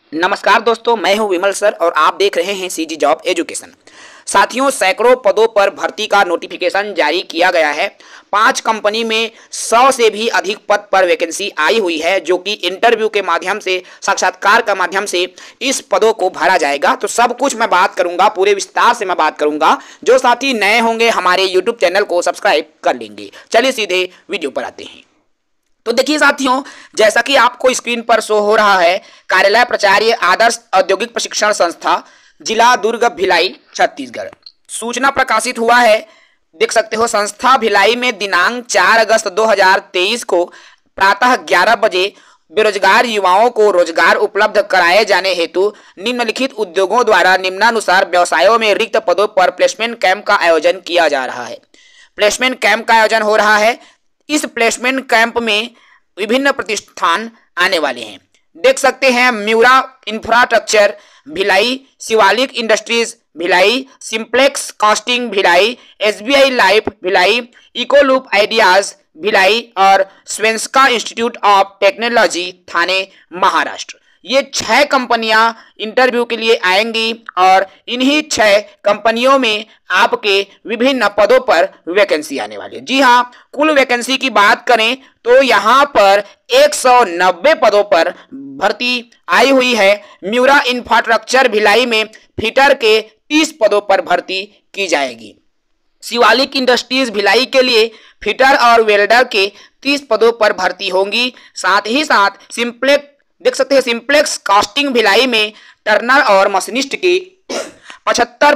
नमस्कार दोस्तों, मैं हूं विमल सर और आप देख रहे हैं सीजी जॉब एजुकेशन। साथियों, सैकड़ों पदों पर भर्ती का नोटिफिकेशन जारी किया गया है। 5 कंपनी में 100 से भी अधिक पद पर वैकेंसी आई हुई है, जो कि इंटरव्यू के माध्यम से, साक्षात्कार के माध्यम से इस पदों को भरा जाएगा। तो सब कुछ मैं बात करूंगा, पूरे विस्तार से मैं बात करूंगा। जो साथी नए होंगे हमारे यूट्यूब चैनल को सब्सक्राइब कर लेंगे। चलिए सीधे वीडियो पर आते हैं। तो देखिए साथियों, जैसा कि आपको स्क्रीन पर शो हो रहा है, कार्यालय प्राचार्य आदर्श औद्योगिक प्रशिक्षण संस्था, जिला दुर्ग, भिलाई, छत्तीसगढ़। सूचना प्रकाशित हुआ है, देख सकते हो। संस्था भिलाई में दिनांक 4 अगस्त 2023 को प्रातः 11 बजे बेरोजगार युवाओं को रोजगार उपलब्ध कराए जाने हेतु निम्नलिखित उद्योगों द्वारा निम्नानुसार व्यवसायों में रिक्त पदों पर प्लेसमेंट कैंप का आयोजन किया जा रहा है। प्लेसमेंट कैंप का आयोजन हो रहा है। इस प्लेसमेंट कैंप में विभिन्न प्रतिष्ठान आने वाले हैं। देख सकते हैं, Myura Infrastructure Bhilai, Shivalik Industries Bhilai, Simplex Casting Bhilai, SBI Life Bhilai, Ecoloop Ideas Bhilai और Svenska Institute of Technology Thane, Maharashtra. ये 6 कंपनियां इंटरव्यू के लिए आएंगी और इन्हीं 6 कंपनियों में आपके विभिन्न पदों पर वैकेंसी आने वाली है। जी हाँ, कुल वैकेंसी की बात करें तो यहां पर 190 पदों पर भर्ती आई हुई है। म्यूरा इंफ्रास्ट्रक्चर भिलाई में फिटर के 30 पदों पर भर्ती की जाएगी। शिवालिक इंडस्ट्रीज भिलाई के लिए फिटर और वेल्डर के 30 पदों पर भर्ती होंगी। साथ ही साथ देख सकते हैं, सिंप्लेक्स कास्टिंग भिलाई में टर्नर और मशीनिस्ट के 25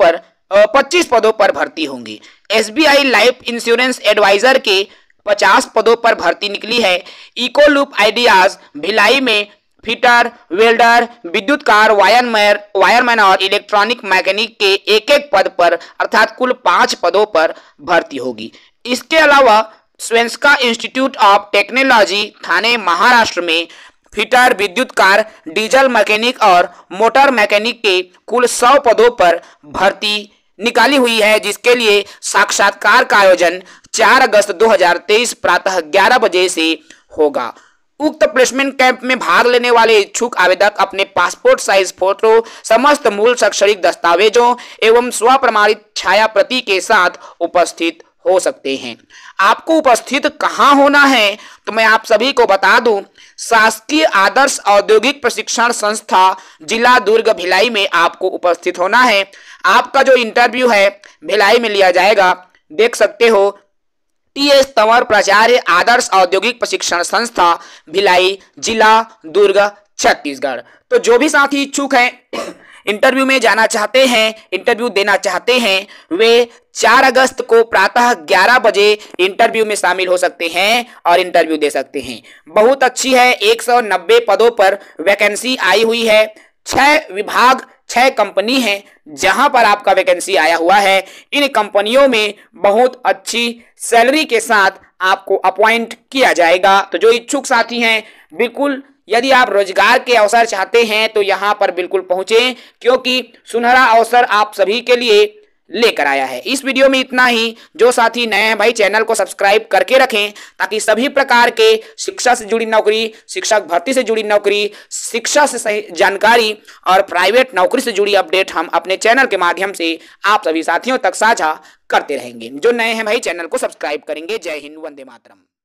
पदों पर भर्ती होंगी। एसबीआई लाइफ इंश्योरेंस एडवाइजर के 50 पदों पर भर्ती निकली है। इकोलूप आइडियाज भिलाई में फिटर, वेल्डर, विद्युत कार, वायरमैन और इलेक्ट्रॉनिक मैकेनिक के एक पद पर, अर्थात कुल 5 पदों पर भर्ती होगी। इसके अलावा Svenska Institute of Technology Thane, Maharashtra में फिटर, विद्युत कार, डीजल मैकेनिक और मोटर मैकेनिक के कुल 100 पदों पर भर्ती निकाली हुई है, जिसके लिए साक्षात्कार का आयोजन 4 अगस्त 2023 प्रातः 11 बजे से होगा। उक्त प्लेसमेंट कैंप में भाग लेने वाले इच्छुक आवेदक अपने पासपोर्ट साइज फोटो, समस्त मूल शैक्षणिक दस्तावेजों एवं स्वप्रमाणित छाया प्रति के साथ उपस्थित हो सकते हैं। आपको उपस्थित कहां होना है तो मैं आप सभी को बता दूं, शासकीय आदर्श औद्योगिक प्रशिक्षण संस्था, जिला दुर्ग, भिलाई में आपको उपस्थित होना है। आपका जो इंटरव्यू है भिलाई में लिया जाएगा। देख सकते हो, टीएस तंवर, प्राचार्य आदर्श औद्योगिक प्रशिक्षण संस्था, भिलाई, जिला दुर्ग, छत्तीसगढ़। तो जो भी साथी इच्छुक हैं, इंटरव्यू में जाना चाहते हैं, इंटरव्यू देना चाहते हैं, वे 4 अगस्त को प्रातः 11 बजे इंटरव्यू में शामिल हो सकते हैं और इंटरव्यू दे सकते हैं। बहुत अच्छी है, 190 पदों पर वैकेंसी आई हुई है। 6 विभाग, 6 कंपनी हैं जहां पर आपका वैकेंसी आया हुआ है। इन कंपनियों में बहुत अच्छी सैलरी के साथ आपको अपॉइंट किया जाएगा। तो जो इच्छुक साथी हैं, बिल्कुल यदि आप रोजगार के अवसर चाहते हैं तो यहां पर बिल्कुल पहुंचें, क्योंकि सुनहरा अवसर आप सभी के लिए लेकर आया है। इस वीडियो में इतना ही। जो साथी नए हैं भाई, चैनल को सब्सक्राइब करके रखें, ताकि सभी प्रकार के शिक्षा से जुड़ी नौकरी, शिक्षक भर्ती से जुड़ी नौकरी, शिक्षा से सही जानकारी और प्राइवेट नौकरी से जुड़ी अपडेट हम अपने चैनल के माध्यम से आप सभी साथियों तक साझा करते रहेंगे। जो नए हैं भाई, चैनल को सब्सक्राइब करेंगे। जय हिंद, वंदे मातरम।